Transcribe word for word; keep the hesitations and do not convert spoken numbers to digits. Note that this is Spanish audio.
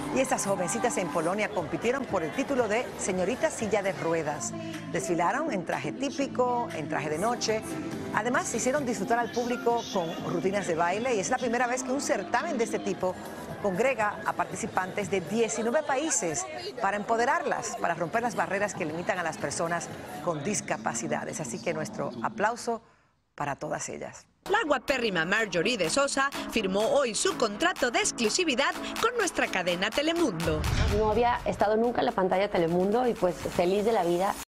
Y estas jovencitas en Polonia compitieron por el título de señorita silla de ruedas. Desfilaron en traje típico, en traje de noche. Además, hicieron disfrutar al público con rutinas de baile y es la primera vez que un certamen de este tipo congrega a participantes de diecinueve países para empoderarlas, para romper las barreras que limitan a las personas con discapacidades. Así que nuestro aplauso para todas ellas. La guapérrima Marjorie de Sosa firmó hoy su contrato de exclusividad con nuestra cadena Telemundo. No había estado nunca en la pantalla de Telemundo y pues feliz de la vida.